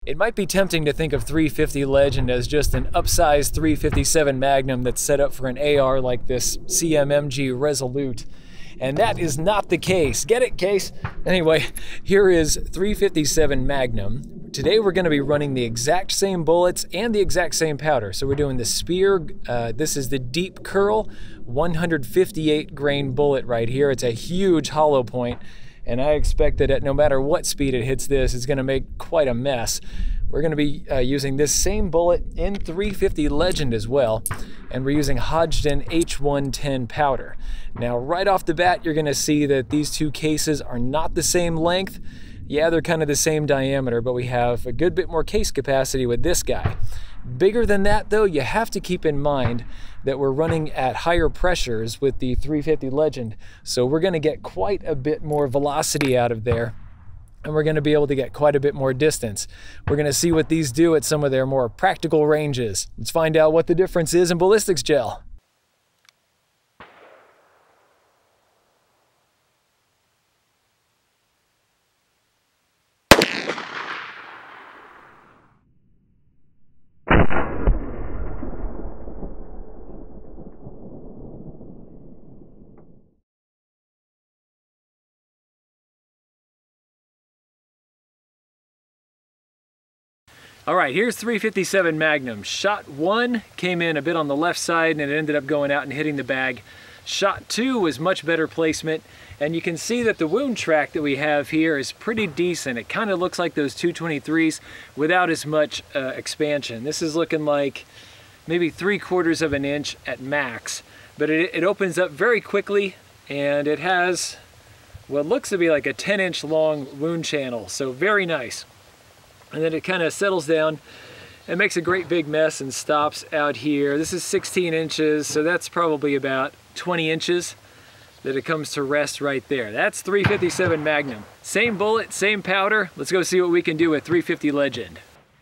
It might be tempting to think of 350 Legend as just an upsized 357 Magnum that's set up for an AR like this CMMG Resolute. And that is not the case. Get it, Case? Anyway, here is 357 Magnum. Today we're going to be running the exact same bullets and the exact same powder. So we're doing the Speer, this is the Deep Curl 158 grain bullet right here. It's a huge hollow point. And I expect that at no matter what speed it hits this, it's going to make quite a mess. We're going to be using this same bullet in 350 Legend as well, and we're using Hodgdon H110 powder. Now, right off the bat, you're going to see that these two cases are not the same length. Yeah, they're kind of the same diameter, but we have a good bit more case capacity with this guy. Bigger than that, though, you have to keep in mind that we're running at higher pressures with the 350 Legend, so we're going to get quite a bit more velocity out of there, and we're going to be able to get quite a bit more distance. We're going to see what these do at some of their more practical ranges. Let's find out what the difference is in ballistics gel. All right, here's 357 Magnum. Shot 1 came in a bit on the left side and it ended up going out and hitting the bag. Shot 2 was much better placement, and you can see that the wound track that we have here is pretty decent. It kind of looks like those 223s without as much expansion. This is looking like maybe 3/4 of an inch at max, but it opens up very quickly, and it has what looks to be like a 10-inch long wound channel, so very nice. And then it kind of settles down and makes a great big mess and stops out here. This is 16 inches, so that's probably about 20 inches that it comes to rest right there. That's 357 Magnum. Same bullet, same powder. Let's go see what we can do with 350 Legend.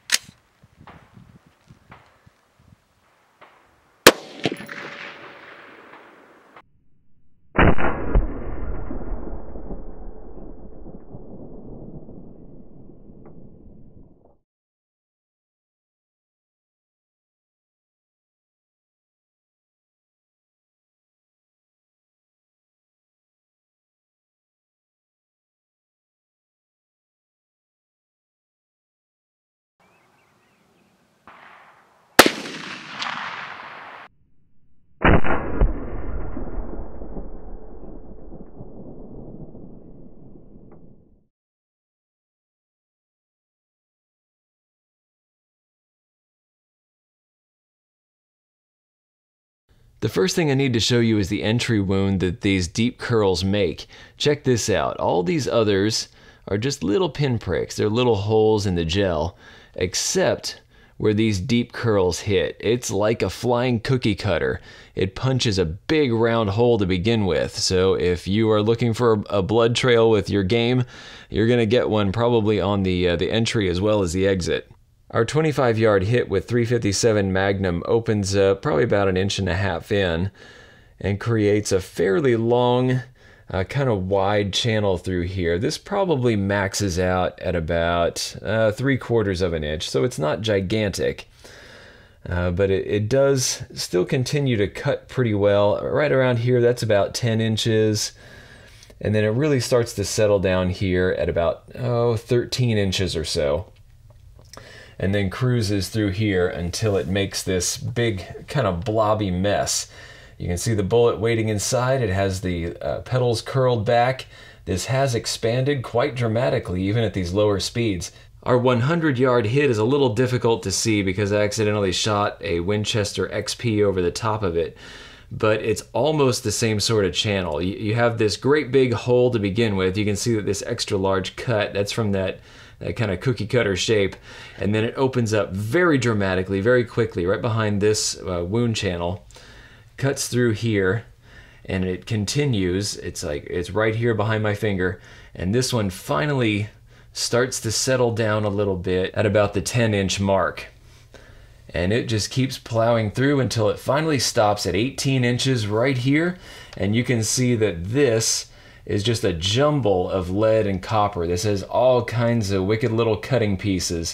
The first thing I need to show you is the entry wound that these deep curls make. Check this out. All these others are just little pinpricks. They're little holes in the gel, except where these deep curls hit. It's like a flying cookie cutter. It punches a big round hole to begin with. So if you are looking for a blood trail with your game, you're gonna get one probably on the entry as well as the exit. Our 25-yard hit with 357 Magnum opens up probably about 1.5 inches in and creates a fairly long, kind of wide channel through here. This probably maxes out at about 3/4 of an inch, so it's not gigantic, but it does still continue to cut pretty well. Right around here, that's about 10 inches, and then it really starts to settle down here at about 13 inches or so, and then cruises through here until it makes this big kind of blobby mess. You can see the bullet waiting inside. It has the petals curled back. This has expanded quite dramatically even at these lower speeds. Our 100-yard hit is a little difficult to see because I accidentally shot a Winchester XP over the top of it, but it's almost the same sort of channel. You have this great big hole to begin with. You can see that this extra large cut, that's from that kind of cookie cutter shape, and then it opens up very dramatically, very quickly, right behind this wound channel, cuts through here, and it continues. It's right here behind my finger, and this one finally starts to settle down a little bit at about the 10-inch mark. And it just keeps plowing through until it finally stops at 18 inches right here, and you can see that this is just a jumble of lead and copper. This has all kinds of wicked little cutting pieces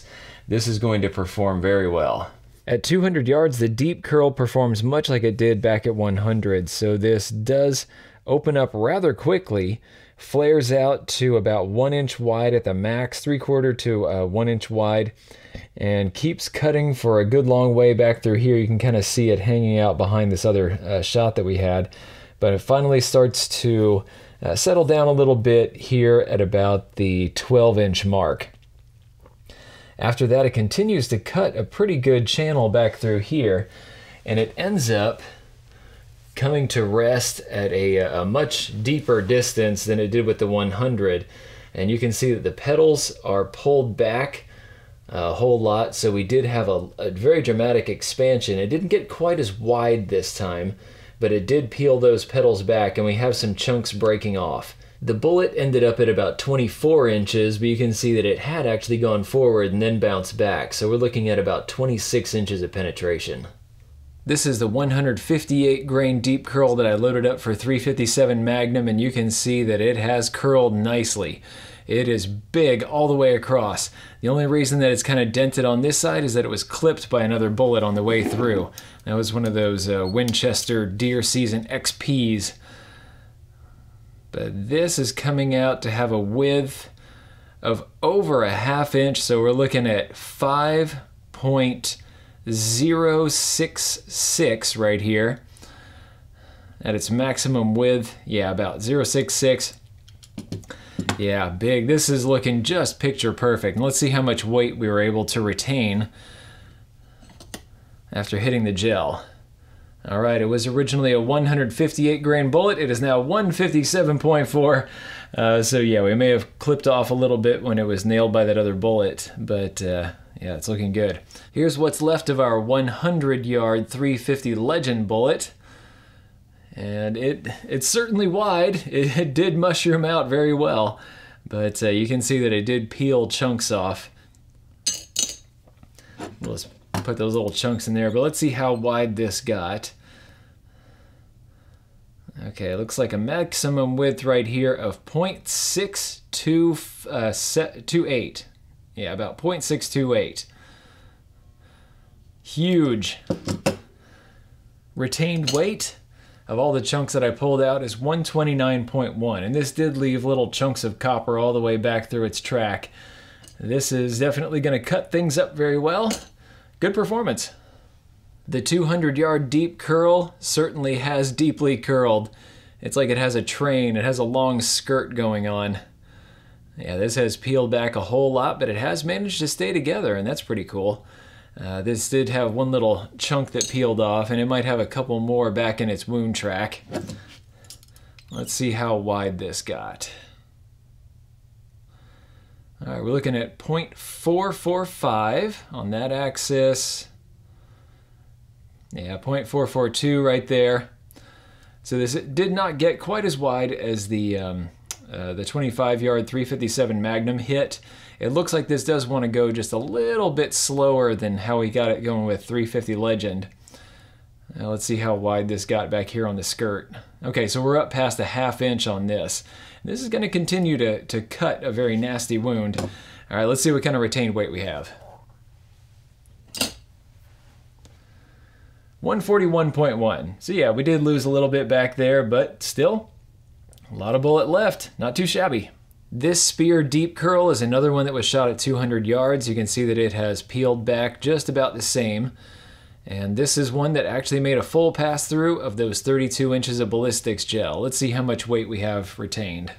this is going to perform very well. At 200 yards, the deep curl performs much like it did back at 100, so this does open up rather quickly, flares out to about 1 inch wide at the max, 3/4 to 1 inch wide, and keeps cutting for a good long way back through here. You can kind of see it hanging out behind this other shot that we had, but it finally starts to settle down a little bit here at about the 12-inch mark. After that, it continues to cut a pretty good channel back through here, and it ends up coming to rest at a much deeper distance than it did with the 100. And you can see that the petals are pulled back a whole lot, so we did have a very dramatic expansion. It didn't get quite as wide this time, but it did peel those petals back, and we have some chunks breaking off. The bullet ended up at about 24 inches, but you can see that it had actually gone forward and then bounced back. So we're looking at about 26 inches of penetration. This is the 158 grain deep curl that I loaded up for 357 Magnum, and you can see that it has curled nicely. It is big all the way across. The only reason that it's kind of dented on this side is that it was clipped by another bullet on the way through. That was one of those Winchester Deer Season XPs. But this is coming out to have a width of over a ½ inch, so we're looking at 5.066 right here. At its maximum width, yeah, about 0.66. Yeah, big. This is looking just picture perfect. And let's see how much weight we were able to retain after hitting the gel. All right, it was originally a 158 grain bullet. It is now 157.4. So yeah, we may have clipped off a little bit when it was nailed by that other bullet, but yeah, it's looking good. Here's what's left of our 100-yard 350 Legend bullet. And it's certainly wide. It did mushroom out very well, but you can see that it did peel chunks off. Let's put those little chunks in there, but let's see how wide this got. Okay, it looks like a maximum width right here of 0.628. Yeah, about 0.628. Huge. Retained weight of all the chunks that I pulled out is 129.1, and this did leave little chunks of copper all the way back through its track. This is definitely going to cut things up very well. Good performance. The 200-yard deep curl certainly has deeply curled. It's like it has a train. It has a long skirt going on. Yeah, this has peeled back a whole lot, but it has managed to stay together, and that's pretty cool. This did have one little chunk that peeled off, and it might have a couple more back in its wound track. Let's see how wide this got. All right, we're looking at 0.445 on that axis. Yeah, 0.442 right there. So this did not get quite as wide as the 25-yard 357 Magnum hit. It looks like this does want to go just a little bit slower than how we got it going with 350 Legend. Now let's see how wide this got back here on the skirt. Okay, so we're up past a ½ inch on this. This is going to continue to cut a very nasty wound. All right, let's see what kind of retained weight we have. 141.1. So yeah, we did lose a little bit back there, but still, a lot of bullet left. Not too shabby. This Speer Deep Curl is another one that was shot at 200 yards. You can see that it has peeled back just about the same. And this is one that actually made a full pass through of those 32 inches of Ballistic Gel. Let's see how much weight we have retained.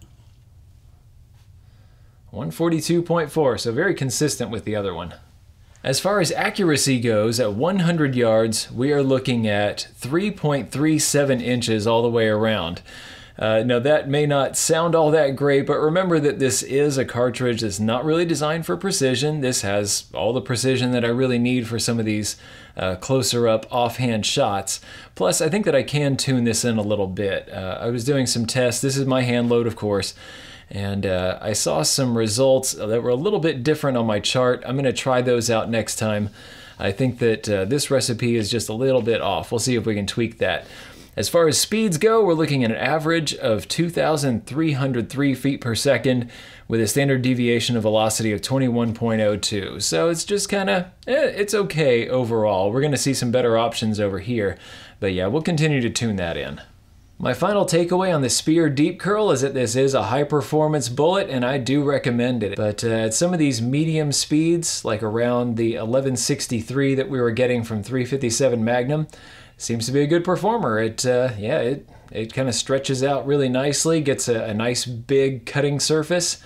142.4, so very consistent with the other one. As far as accuracy goes, at 100 yards, we are looking at 3.37 inches all the way around. Now that may not sound all that great, but remember that this is a cartridge that's not really designed for precision. This has all the precision that I really need for some of these closer up offhand shots. Plus, I think that I can tune this in a little bit. I was doing some tests. This is my hand load, of course. And I saw some results that were a little bit different on my chart. I'm going to try those out next time. I think that this recipe is just a little bit off. We'll see if we can tweak that. As far as speeds go, we're looking at an average of 2,303 feet per second with a standard deviation of velocity of 21.02. So it's just kind of, it's okay overall. We're going to see some better options over here. But yeah, we'll continue to tune that in. My final takeaway on the Speer Deep Curl is that this is a high-performance bullet, and I do recommend it. But at some of these medium speeds, like around the 1163 that we were getting from 357 Magnum, seems to be a good performer. It kind of stretches out really nicely, gets a nice big cutting surface,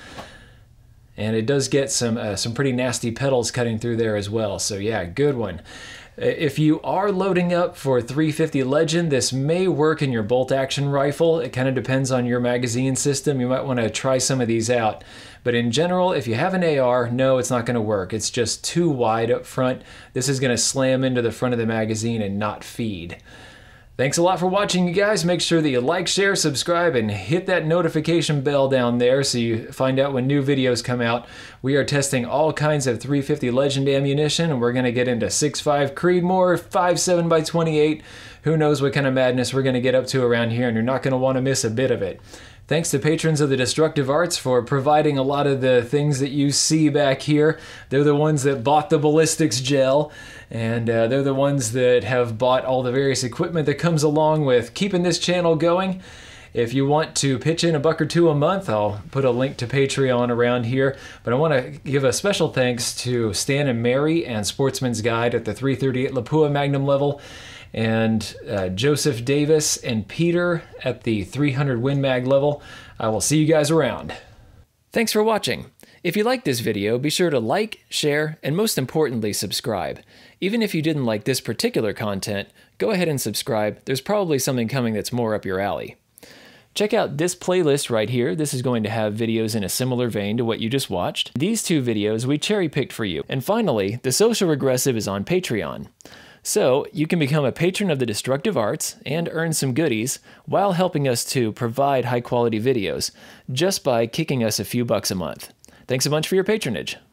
and it does get some pretty nasty petals cutting through there as well. So yeah, good one. If you are loading up for 350 Legend, this may work in your bolt action rifle. It kind of depends on your magazine system. You might want to try some of these out. But in general, if you have an AR, no, it's not going to work. It's just too wide up front. This is going to slam into the front of the magazine and not feed. Thanks a lot for watching, you guys. Make sure that you like, share, subscribe, and hit that notification bell down there so you find out when new videos come out. We are testing all kinds of 350 Legend ammunition, and we're going to get into 6.5 Creedmoor, 5.7x28. Who knows what kind of madness we're going to get up to around here, and you're not going to want to miss a bit of it. Thanks to patrons of the Destructive Arts for providing a lot of the things that you see back here. They're the ones that bought the Ballistic Gel, and they're the ones that have bought all the various equipment that comes along with keeping this channel going. If you want to pitch in $1 or $2 a month, I'll put a link to Patreon around here. But I want to give a special thanks to Stan and Mary and Sportsman's Guide at the 338 Lapua Magnum level, and Joseph Davis and Peter at the 300 Win Mag level. I will see you guys around. Thanks for watching. If you liked this video, be sure to like, share, and most importantly, subscribe. Even if you didn't like this particular content, go ahead and subscribe. There's probably something coming that's more up your alley. Check out this playlist right here. This is going to have videos in a similar vein to what you just watched. These two videos we cherry-picked for you. And finally, the Social Regressive is on Patreon. So you can become a patron of the Destructive Arts and earn some goodies while helping us to provide high-quality videos just by kicking us a few bucks a month. Thanks a bunch for your patronage.